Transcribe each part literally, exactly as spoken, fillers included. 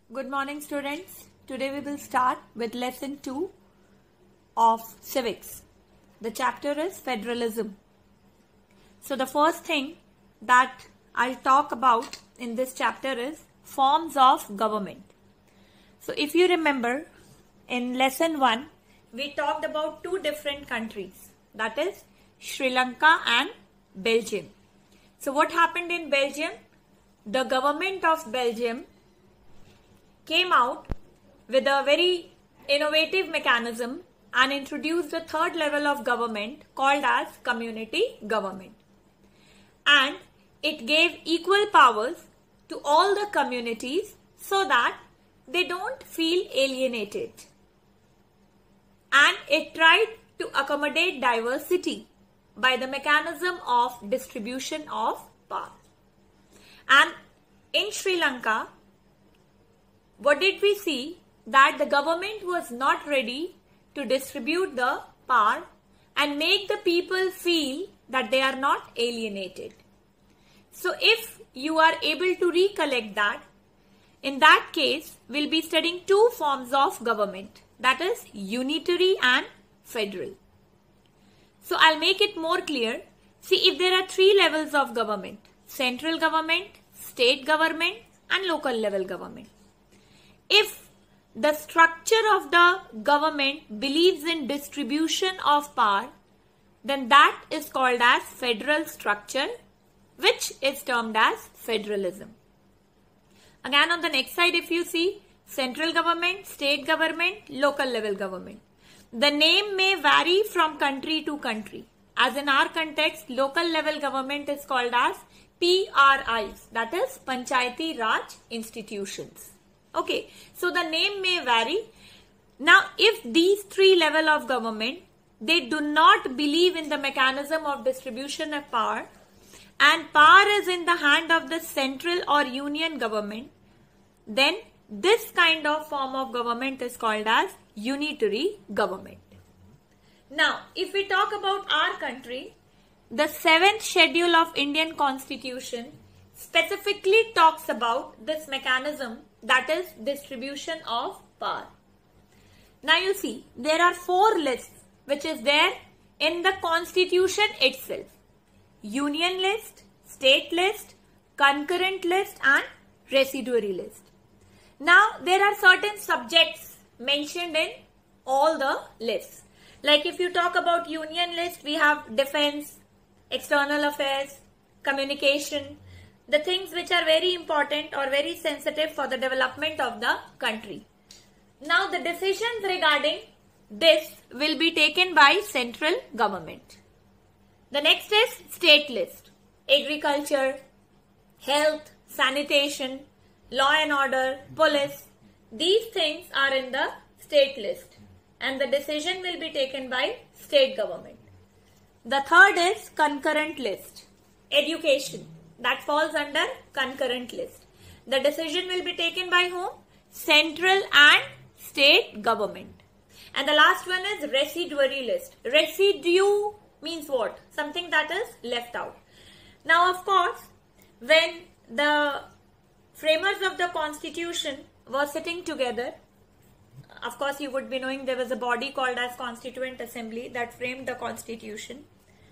Good morning, students. Today we will start with lesson two of civics. The chapter is federalism. So the first thing that I'll talk about in this chapter is forms of government. So if you remember, in lesson one, we talked about two different countries, that is Sri Lanka and Belgium. So what happened in Belgium? The government of Belgium came out with a very innovative mechanism and introduced a third level of government called as community government. And it gave equal powers to all the communities so that they don't feel alienated. And it tried to accommodate diversity by the mechanism of distribution of power. And in Sri Lanka, what did we see? That the government was not ready to distribute the power and make the people feel that they are not alienated. So if you are able to recollect that, in that case, we'll be studying two forms of government, that is unitary and federal. So I'll make it more clear. See, if there are three levels of government, central government, state government and local level government. If the structure of the government believes in distribution of power, then that is called as federal structure, which is termed as federalism. Again, on the next side, if you see central government, state government, local level government. The name may vary from country to country. As in our context, local level government is called as P R Is, that is Panchayati Raj Institutions. Okay, so the name may vary. Now, if these three level of government, they do not believe in the mechanism of distribution of power and power is in the hand of the central or union government, then this kind of form of government is called as unitary government. Now, if we talk about our country, the seventh schedule of Indian Constitution specifically talks about this mechanism, that is distribution of power. Now you see, there are four lists which is there in the Constitution itself. Union list, state list, concurrent list and residuary list. Now there are certain subjects mentioned in all the lists. Like if you talk about union list, we have defense, external affairs, communication, the things which are very important or very sensitive for the development of the country. Now the decisions regarding this will be taken by central government. The next is state list. Agriculture, health, sanitation, law and order, police. These things are in the state list and the decision will be taken by state government. The third is concurrent list. Education. That falls under concurrent list. The decision will be taken by whom? Central and state government. And the last one is residuary list. Residue means what? Something that is left out. Now, of course, when the framers of the constitution were sitting together, of course, you would be knowing there was a body called as Constituent Assembly that framed the constitution.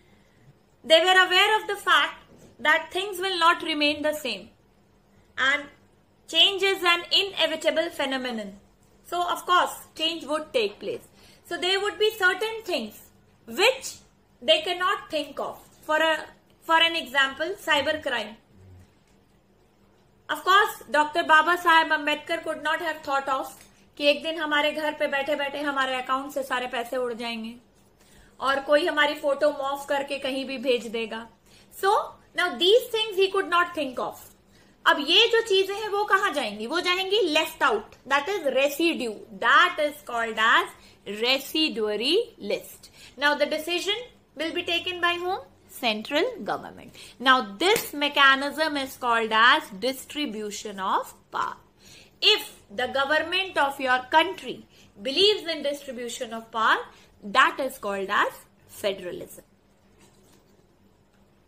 They were aware of the fact that things will not remain the same and change is an inevitable phenomenon. So, of course, change would take place. So, there would be certain things which they cannot think of. For a for an example, cyber crime. Of course, Doctor Baba Saheb Ambedkar could not have thought of कि एक दिन हमारे घर पे बैठे बैठे हमारे account से सारे पैसे उड़ जाएंगे और कोई हमारी फोटो मॉर्फ करके कहीं भी भेज देगा. So, now these things he could not think of. अब ये जो चीजें हैं वो कहाँ जाएंगी? वो जाएंगी left out. That is residue. That is called as residuary list. Now the decision will be taken by whom? Central government. Now this mechanism is called as distribution of power. If the government of your country believes in distribution of power, that is called as federalism.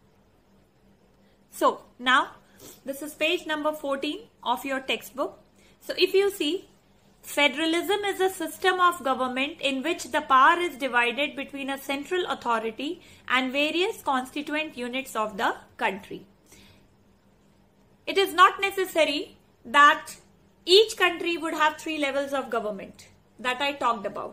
So now this is page number fourteen of your textbook. So if you see, federalism is a system of government in which the power is divided between a central authority and various constituent units of the country. It is not necessary that each country would have three levels of government that I talked about.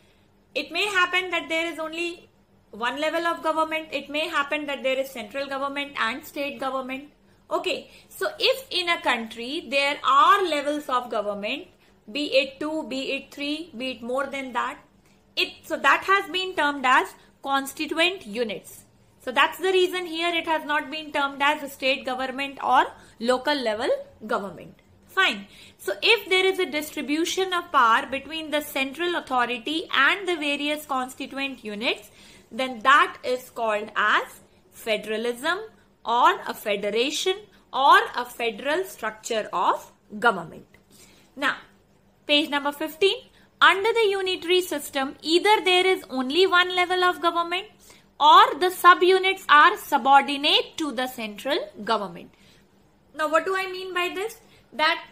It may happen that there is only one level of government. It may happen that there is central government and state government. Okay, so if in a country there are levels of government, be it two, be it three, be it more than that, it so that has been termed as constituent units. So that's the reason here it has not been termed as a state government or local level government. Fine. So if there is a distribution of power between the central authority and the various constituent units, then that is called as federalism or a federation or a federal structure of government. Now, page number fifteen. Under the unitary system, either there is only one level of government or the subunits are subordinate to the central government. Now, what do I mean by this? That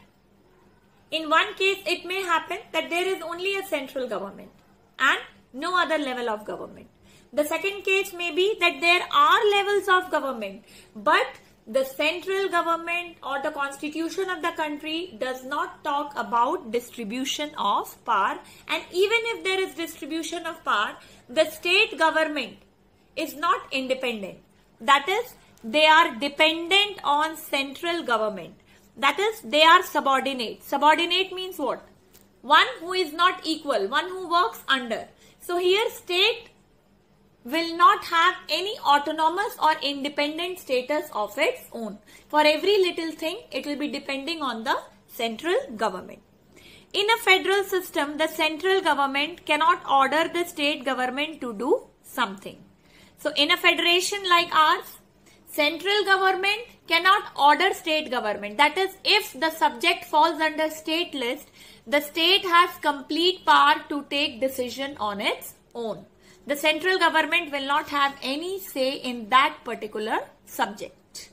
in one case, it may happen that there is only a central government and no other level of government. The second case may be that there are levels of government, but the central government or the constitution of the country does not talk about distribution of power. And even if there is distribution of power, the state government is not independent. That is, they are dependent on central government. That is, they are subordinate. Subordinate means what? One who is not equal, one who works under. So here state will not have any autonomous or independent status of its own. For every little thing, it will be depending on the central government. In a federal system, the central government cannot order the state government to do something. So in a federation like ours, central government cannot order state government. That is, if the subject falls under state list, the state has complete power to take decision on its own. The central government will not have any say in that particular subject.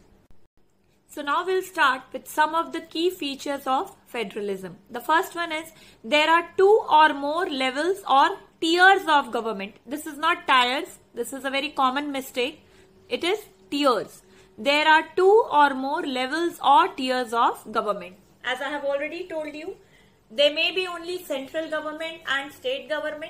So now we'll start with some of the key features of federalism. The first one is there are two or more levels or tiers of government. This is not tiers. This is a very common mistake. It is tiers. There are two or more levels or tiers of government. As I have already told you, there may be only central government and state government,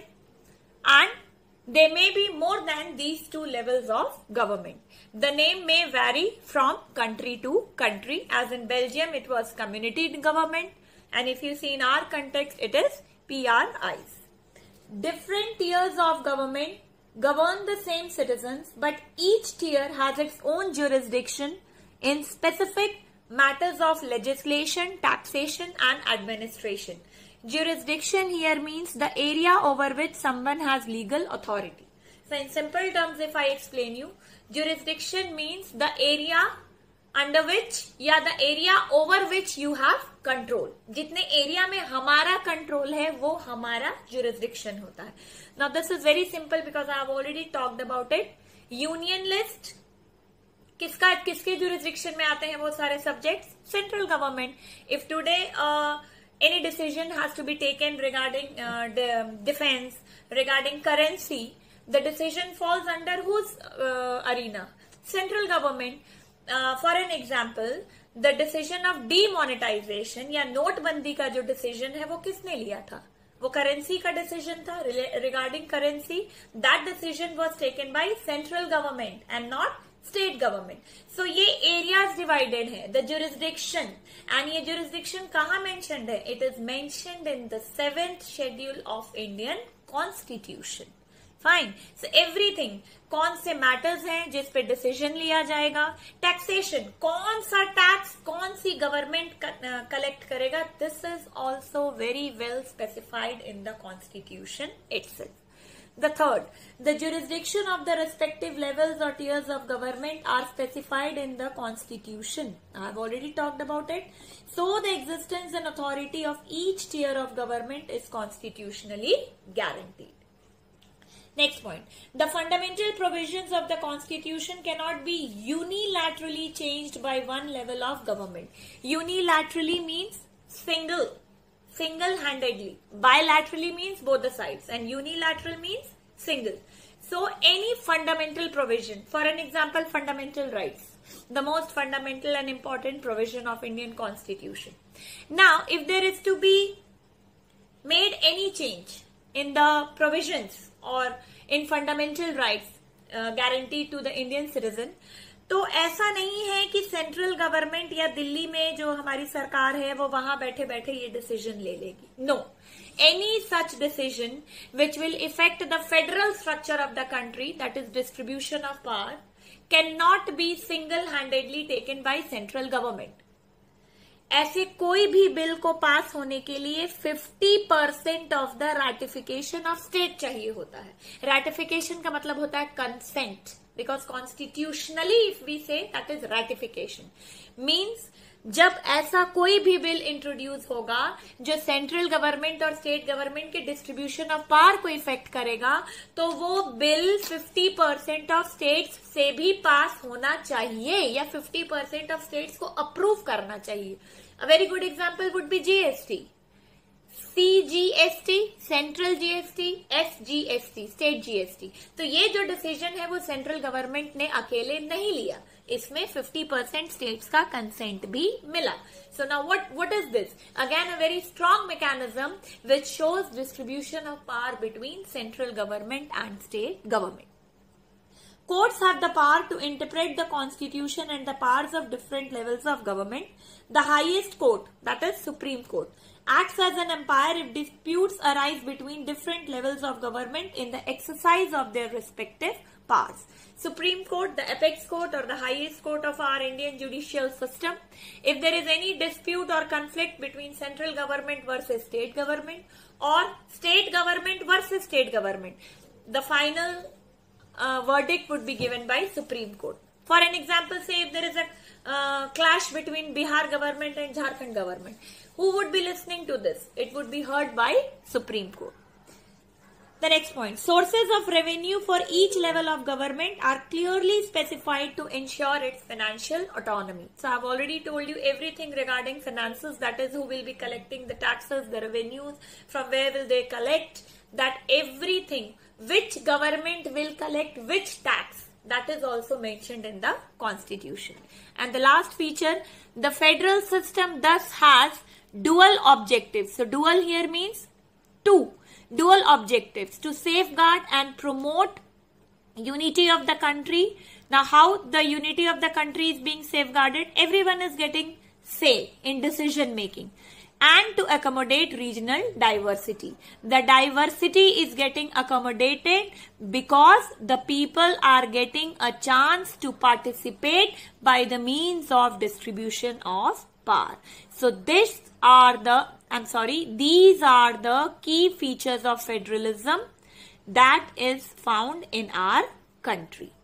and there may be more than these two levels of government. The name may vary from country to country. As in Belgium, it was community government, and if you see in our context, it is P R Is. Different tiers of government govern the same citizens, but each tier has its own jurisdiction in specific matters of legislation, taxation, and administration. Jurisdiction here means the area over which someone has legal authority. So in simple terms, if I explain you, jurisdiction means the area under which या the area over which you have control. जितने area में हमारा control है वो हमारा jurisdiction होता है. Now this is very simple because I have already talked about it. Union list किसका किसके jurisdiction में आते हैं वो सारे subjects? Central government. If today uh, any decision has to be taken regarding uh, the defense, regarding currency, the decision falls under whose uh, arena? Central government. Uh, for an example, the decision of demonetization या नोटबंदी का जो decision है वो किसने लिया था? वो currency का decision था. Regarding currency, that decision was taken by central government and not state government. So ये areas divided है, the jurisdiction, and ये jurisdiction कहाँ mentioned है? It is mentioned in the seventh schedule of Indian Constitution. Fine. So everything, कौन से matters हैं जिस पे decision लिया जाएगा? Taxation, कौन सा tax, कौन सी government collect करेगा? This is also very well specified in the Constitution itself. The third, the jurisdiction of the respective levels or tiers of government are specified in the Constitution. I have already talked about it. So the existence and authority of each tier of government is constitutionally guaranteed. Next point, the fundamental provisions of the Constitution cannot be unilaterally changed by one level of government. Unilaterally means single, single-handedly. Bilaterally means both the sides, and unilateral means single. So any fundamental provision, for an example, fundamental rights, the most fundamental and important provision of Indian Constitution. Now, if there is to be made any change in the provisions or in fundamental rights uh, guaranteed to the Indian citizen, तो ऐसा नहीं है कि central government या दिल्ली में जो हमारी सरकार है वो वहां बैठे बैठे ये डिसीजन ले लेगी. No, any such decision which will affect the federal structure of the country, that is distribution of power, cannot be single-handedly taken by central government. ऐसे कोई भी बिल को पास होने के लिए fifty percent of the ratification of state चाहिए होता है. रैटिफिकेशन का मतलब होता है consent, because constitutionally if we say that is ratification. Means जब ऐसा कोई भी बिल इंट्रोड्यूस होगा जो सेंट्रल गवर्नमेंट और स्टेट गवर्नमेंट के डिस्ट्रीब्यूशन ऑफ पावर को इफेक्ट करेगा, तो वो bill fifty percent of states से भी पास होना चाहिए या फिफ्टी परसेंट ऑफ स्टेट्स को अप्रूव करना चाहिए. अ very good example would be GST, CGST central GST, SGST state GST. तो ये जो डिसीजन है वो सेंट्रल गवर्नमेंट ने अकेले नहीं लिया, इसमें फिफ्टी परसेंट स्टेट्स का कंसेंट भी मिला. So now what what is this? Again a very strong mechanism which shows distribution of power between central government and state government. Courts have the power to interpret the constitution and the powers of different levels of government. The highest court, that is Supreme Court, acts as an umpire if disputes arise between different levels of government in the exercise of their respective powers. Supreme Court, the apex court or the highest court of our Indian judicial system. If there is any dispute or conflict between central government versus state government or state government versus state government, the final Uh, verdict would be given by Supreme Court. For an example, say if there is a uh, clash between Bihar government and Jharkhand government, who would be listening to this? It would be heard by Supreme Court. The next point, sources of revenue for each level of government are clearly specified to ensure its financial autonomy. So I have already told you everything regarding finances, that is who will be collecting the taxes, the revenues, from where will they collect, that everything, which government will collect which tax, that is also mentioned in the constitution. And the last feature, the federal system thus has dual objectives. So dual here means two. Dual objectives to safeguard and promote unity of the country. Now how the unity of the country is being safeguarded? Everyone is getting say in decision making. And to accommodate regional diversity. The diversity is getting accommodated because the people are getting a chance to participate by the means of distribution of power. So these are the, I'm sorry, these are the key features of federalism that is found in our country.